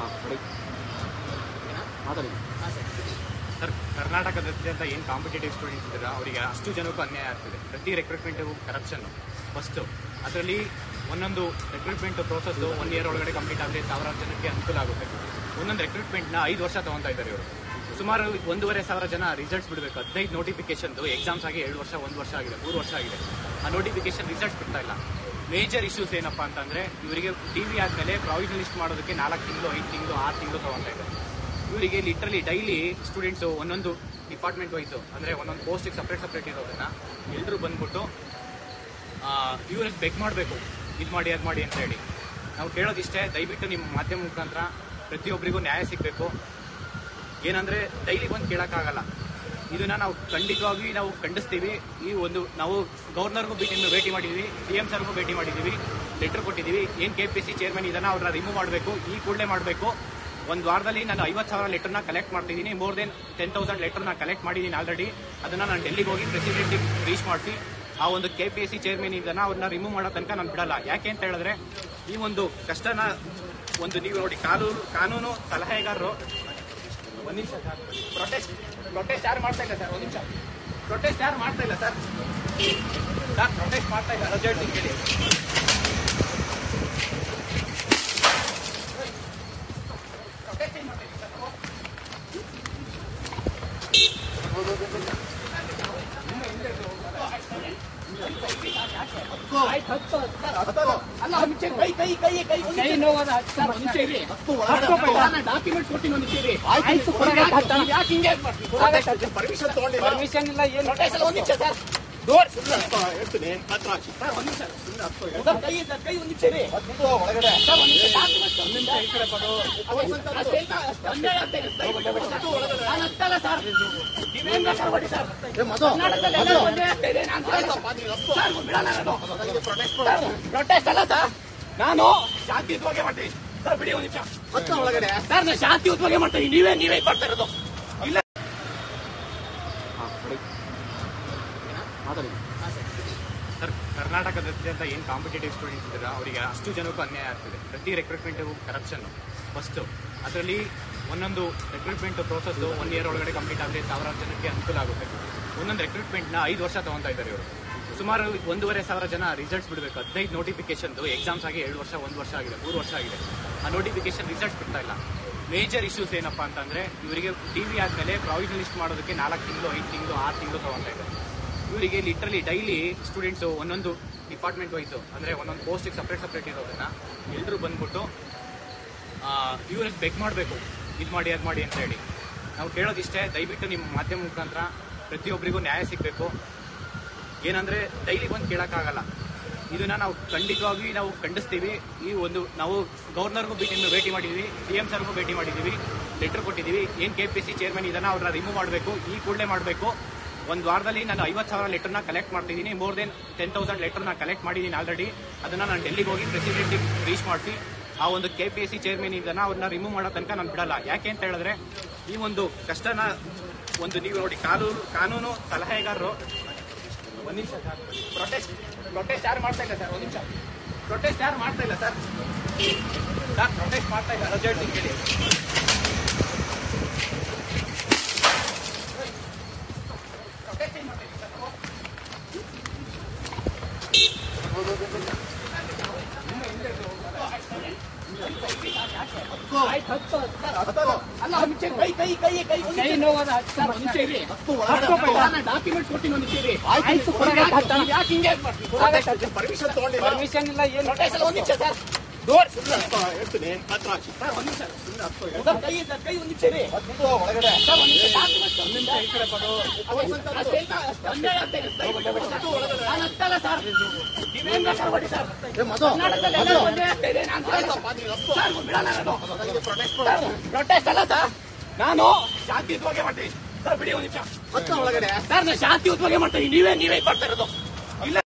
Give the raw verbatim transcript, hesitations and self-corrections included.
Sir, ಕರ್ನಾಟಕದಾದ್ಯಂತ ಏನು competitive students ಇದ್ದಾರೆ ಅವರಿಗೆ ಅಷ್ಟು ಜನಕ್ಕೂ ಅನ್ಯಾಯ ಆಗ್ತಿದೆ. ಪ್ರತಿ ರೆಕ್ರೂಟ್ಮೆಂಟಿಗೂ ಕರಪ್ಷನ್ ಫಸ್ಟು. ಅದರಲ್ಲಿ ಒಂದೊಂದು ರೆಕ್ರೂಟ್ಮೆಂಟ್ ಪ್ರೋಸೆಸ್ಸು ಒನ್ ಇಯರ್ ಒಳಗಡೆ ಕಂಪ್ಲೀಟ್ ಆದರೆ ಸಾವಿರಾರು ಜನಕ್ಕೆ ಅನುಕೂಲ ಆಗುತ್ತೆ. ಒಂದೊಂದು ರೆಕ್ರೂಟ್ಮೆಂಟ್ನ ಐದು ವರ್ಷ ತೊಗೊತಾ ಇದ್ದಾರೆ ಇವರು. ಸುಮಾರು ಒಂದೂವರೆ ಸಾವಿರ ಜನ ರಿಸಲ್ಟ್ಸ್ ಬಿಡಬೇಕು. ಹದಿನೈದು ನೋಟಿಫಿಕೇಶನ್ದು ಎಕ್ಸಾಮ್ಸ್ ಆಗಿ ಎರಡು ವರ್ಷ ಒಂದು ವರ್ಷ ಆಗಿದೆ, ಮೂರು ವರ್ಷ ಆಗಿದೆ. ಆ ನೋಟಿಫಿಕೇಶನ್ ರಿಸಲ್ಟ್ಸ್ ಬಿಡ್ತಾ ಇಲ್ಲ. ಮೇಜರ್ ಇಶ್ಯೂಸ್ ಏನಪ್ಪ ಅಂತಂದರೆ ಇವರಿಗೆ ಟಿ ವಿ ಆದಮೇಲೆ ಪ್ರಾವಿಷನಲ್ ಲಿಸ್ಟ್ ಮಾಡೋದಕ್ಕೆ ನಾಲ್ಕು ತಿಂಗಳು ಐದು ತಿಂಗಳು ಆರು ತಿಂಗಳು ತೊಗೊತಾ ಇದ್ದಾರೆ. ಇವರಿಗೆ ಲಿಟ್ರಲಿ ಡೈಲಿ ಸ್ಟೂಡೆಂಟ್ಸು ಒಂದೊಂದು ಡಿಪಾರ್ಟ್ಮೆಂಟ್ ವೈಸು ಅಂದರೆ ಒಂದೊಂದು ಪೋಸ್ಟಿಗೆ ಸಪ್ರೇಟ್ ಸಪ್ರೇಟ್ ಇರೋದನ್ನ ಎಲ್ಲರೂ ಬಂದ್ಬಿಟ್ಟು ಇವ್ರಿಗೆ ಬೆಕ್ ಮಾಡಬೇಕು, ಇದು ಮಾಡಿ ಅದು ಮಾಡಿ ಅಂತ ಹೇಳಿ. ನಾವು ಕೇಳೋದಿಷ್ಟೇ, ದಯವಿಟ್ಟು ನಿಮ್ಮ ಮಾಧ್ಯಮ ಮುಖಾಂತರ ಪ್ರತಿಯೊಬ್ಬರಿಗೂ ನ್ಯಾಯ ಸಿಗಬೇಕು. ಏನಂದರೆ ಡೈಲಿ ಬಂದು ಕೇಳೋಕ್ಕಾಗಲ್ಲ. ಇದನ್ನು ನಾವು ಖಂಡಿತವಾಗಿ ನಾವು ಖಂಡಿಸ್ತೀವಿ. ಈ ಒಂದು ನಾವು ಗವರ್ನರ್ಗೂ ಭೇಟಿ ಭೇಟಿ ಮಾಡಿದ್ದೀವಿ, ಸಿ ಎಂ ಸರ್ಗೂ ಭೇಟಿ ಮಾಡಿದ್ದೀವಿ, ಲೆಟರ್ ಕೊಟ್ಟಿದ್ದೀವಿ. ಏನು ಕೆ ಪಿ ಸಿ ಚೇರ್ಮನ್ ಇದನ್ನು ಅವ್ರನ್ನ ರಿಮೂವ್ ಮಾಡಬೇಕು, ಈ ಕೂಡಲೇ ಮಾಡಬೇಕು. ಒಂದು ವಾರದಲ್ಲಿ ನಾನು ಐವತ್ತು ಸಾವಿರ ಲೆಟರ್ನ ಕಲೆಕ್ಟ್ ಮಾಡ್ತಿದ್ದೀನಿ. ಮೋರ್ ದೆನ್ ಟೆನ್ ತೌಸಂಡ್ ಲೆಟರ್ನ ಕಲೆಕ್ಟ್ ಮಾಡಿದ್ದೀನಿ ಆಲ್ರೆಡಿ. ಅದನ್ನು ನಾನು ಡೆಲ್ಲಿಗೆ ಹೋಗಿ ಪ್ರೆಸಿಡೆಂಟಿಗೆ ರೀಚ್ ಮಾಡಿಸಿ ಆ ಒಂದು K P S C chairman ಇದನ್ನು ಅವ್ರನ್ನ ರಿಮೂವ್ ಮಾಡೋ ತನಕ ನಾನು ಬಿಡಲ್ಲ. ಯಾಕೆ ಅಂತ ಹೇಳಿದ್ರೆ ಈ ಒಂದು ಕಷ್ಟನ ಒಂದು ನೀವು ನೋಡಿ, ಕಾನೂನು ಕಾನೂನು ಸಲಹೆಗಾರರು ಒಂದು ನಿಮಿಷ ಸರ್, ಪ್ರೊಟೆಸ್ಟ್ ಪ್ರೊಟೆಸ್ಟ್ ಯಾರು ಮಾಡ್ತಾ ಇಲ್ಲ ಸರ್, ಒಂದು ನಿಮಿಷ ಪ್ರೊಟೆಸ್ಟ್ ಯಾರು ಮಾಡ್ತಾ ಇಲ್ಲ ಸರ್ ಸರ್ ಪ್ರೊಟೆಸ್ಟ್ ಮಾಡ್ತಾ ಇಲ್ಲ, ರಜೆ ಹೇಳ್ತೀನಿ ಕೇಳಿ. ಪರ್ಮಿಷನ್ ಇಲ್ಲ ಏನು ಪ್ರೊಟೆಸ್ಟ್ ಅಲ್ಲ ಸರ್, ನಾನು ಶಾಂತಿಯುತವಾಗಿ ಮಾಡ್ತೀನಿ ಸರ್. ಬಿಡಿ ಒಂದು ನಿಮಿಷ ಒಳಗಡೆ ಸರ್, ನಾನು ಶಾಂತಿಯುತವಾಗಿ ಮಾಡ್ತೀನಿ. ನೀವೇ ನೀವೇ ಮಾಡ್ತಾ ಇರೋದು ಇಲ್ಲ. ಸರ್, ಕರ್ನಾಟಕದಾದ್ಯಂತ ಏನು ಕಾಂಪಿಟೇಟಿವ್ ಸ್ಟೂಡೆಂಟ್ಸ್ ಇದ್ದಾರೆ ಅವರಿಗೆ ಅಷ್ಟು ಜನಕ್ಕೂ ಅನ್ಯಾಯ ಆಗ್ತಿದೆ. ಪ್ರತಿ ರೆಕ್ರೂಟ್ಮೆಂಟಿಗೂ ಕರಪ್ಷನ್ ಫಸ್ಟು. ಅದರಲ್ಲಿ ಒಂದೊಂದು ರೆಕ್ರೂಟ್ಮೆಂಟ್ ಪ್ರೋಸೆಸ್ಸು ಒನ್ ಇಯರ್ ಒಳಗಡೆ ಕಂಪ್ಲೀಟ್ ಆದರೆ ಸಾವಿರಾರು ಜನಕ್ಕೆ ಅನುಕೂಲ ಆಗುತ್ತೆ. ಒಂದೊಂದು ರೆಕ್ರೂಟ್ಮೆಂಟ್ನ ಐದು ವರ್ಷ ತೊಗೊತಾ ಇದ್ದಾರೆ ಇವರು. ಸುಮಾರು ಒಂದೂವರೆ ಸಾವಿರ ಜನ ರಿಸಲ್ಟ್ಸ್ ಬಿಡಬೇಕು. ಹದಿನೈದು ನೋಟಿಫಿಕೇಶನ್ದು ಎಕ್ಸಾಮ್ಸ್ ಆಗಿ ಎರಡು ವರ್ಷ ಒಂದು ವರ್ಷ ಆಗಿದೆ, ಮೂರು ವರ್ಷ ಆಗಿದೆ. ಆ ನೋಟಿಫಿಕೇಶನ್ ರಿಸಲ್ಟ್ಸ್ ಬಿಡ್ತಾ ಇಲ್ಲ. ಮೇಜರ್ ಇಶ್ಯೂಸ್ ಏನಪ್ಪ ಅಂತಂದರೆ ಇವರಿಗೆ ಟಿ ವಿ ಆದಮೇಲೆ ಪ್ರಾವಿಷನಲ್ ಲಿಸ್ಟ್ ಮಾಡೋದಕ್ಕೆ ನಾಲ್ಕು ತಿಂಗಳು ಐದು ತಿಂಗಳು ಆರು ತಿಂಗಳು ತೊಗೊತಾ ಇದ್ದಾರೆ. ಇವರಿಗೆ ಲಿಟ್ರಲಿ ಡೈಲಿ ಸ್ಟೂಡೆಂಟ್ಸು ಒಂದೊಂದು ಡಿಪಾರ್ಟ್ಮೆಂಟ್ ವೈಸು ಅಂದರೆ ಒಂದೊಂದು ಪೋಸ್ಟಿಗೆ ಸಪ್ರೇಟ್ ಸಪ್ರೇಟ್ ಇರೋದನ್ನ ಎಲ್ಲರೂ ಬಂದ್ಬಿಟ್ಟು ಇವ್ರಿಗೆ ಬೆಕ್ ಮಾಡಬೇಕು, ಇದು ಮಾಡಿ ಅದು ಮಾಡಿ ಅಂತ ಹೇಳಿ. ನಾವು ಕೇಳೋದಿಷ್ಟೇ, ದಯವಿಟ್ಟು ನಿಮ್ಮ ಮಾಧ್ಯಮ ಮುಖಾಂತರ ಪ್ರತಿಯೊಬ್ಬರಿಗೂ ನ್ಯಾಯ ಸಿಗಬೇಕು. ಏನಂದರೆ ಡೈಲಿ ಬಂದು ಕೇಳೋಕ್ಕಾಗಲ್ಲ. ಇದನ್ನು ನಾವು ಖಂಡಿತವಾಗಿ ನಾವು ಖಂಡಿಸ್ತೀವಿ. ಈ ಒಂದು ನಾವು ಗವರ್ನರ್ಗೂ ಭೇಟಿ ಭೇಟಿ ಮಾಡಿದ್ದೀವಿ, ಸಿ ಎಂ ಸರ್ಗೂ ಭೇಟಿ ಮಾಡಿದ್ದೀವಿ, ಲೆಟರ್ ಕೊಟ್ಟಿದ್ದೀವಿ. ಏನು K P S C chairman ಇದನ್ನು ಅವ್ರನ್ನ ರಿಮೂವ್ ಮಾಡಬೇಕು, ಈ ಕೂಡಲೇ ಮಾಡಬೇಕು. ಒಂದು ವಾರದಲ್ಲಿ ನಾನು ಐವತ್ತು ಸಾವಿರ ಲೆಟರ್ನ ಕಲೆಕ್ಟ್ ಮಾಡ್ತಿದ್ದೀನಿ. ಮೋರ್ ದೆನ್ ಟೆನ್ ತೌಸಂಡ್ ಲೆಟರ್ನ ಕಲೆಕ್ಟ್ ಮಾಡಿದ್ದೀನಿ ಆಲ್ರೆಡಿ. ಅದನ್ನು ನಾನು ಡೆಲ್ಲಿಗೆ ಹೋಗಿ ಪ್ರೆಸಿಡೆಂಟಿಗೆ ರೀಚ್ ಮಾಡಿಸಿ ಆ ಒಂದು K P S C chairman ಇದನ್ನು ಅವ್ರನ್ನ ರಿಮೂವ್ ಮಾಡೋ ತನಕ ನಾನು ಬಿಡಲ್ಲ. ಯಾಕೆ ಅಂತ ಹೇಳಿದ್ರೆ ಈ ಒಂದು ಕಷ್ಟನ ಒಂದು ನೀವು ನೋಡಿ, ಕಾನೂನು ಕಾನೂನು ಸಲಹೆಗಾರರು ಒಂದು ನಿಮಿಷ ಸರ್, ಪ್ರೊಟೆಸ್ಟ್ ಪ್ರೊಟೆಸ್ಟ್ ಯಾರು ಮಾಡ್ತಾ ಇಲ್ಲ ಸರ್, ಒಂದು ನಿಮಿಷ ಪ್ರೊಟೆಸ್ಟ್ ಯಾರು ಮಾಡ್ತಾ ಇಲ್ಲ ಸರ್ ಸರ್ ಪ್ರೊಟೆಸ್ಟ್ ಮಾಡ್ತಾ ಇಲ್ಲ, ರಜೆ ಹೇಳ್ತೀನಿ ಕೇಳಿ. ಪರ್ಮಿಷನ್ ಇಲ್ಲ ಏನು ಒಂದು ನಿಮಿಷ ಸರ್, ಒಳಗಡೆ ಪ್ರೊಟೆಸ್ಟ್ ಅಲ್ಲ ಸರ್, ನಾನು ಶಾಂತಿಯುತವಾಗಿ ಮಾಡ್ತೀನಿ ಸರ್. ಬಿಡಿ ಒಂದು ನಿಮಿಷ ಒಳಗಡೆ ಸರ್, ನಾನು ಶಾಂತಿಯುತವಾಗಿ ಮಾಡ್ತೀನಿ. ನೀವೇ ನೀವೇ ಮಾಡ್ತಾ ಇರೋದು ಇಲ್ಲ.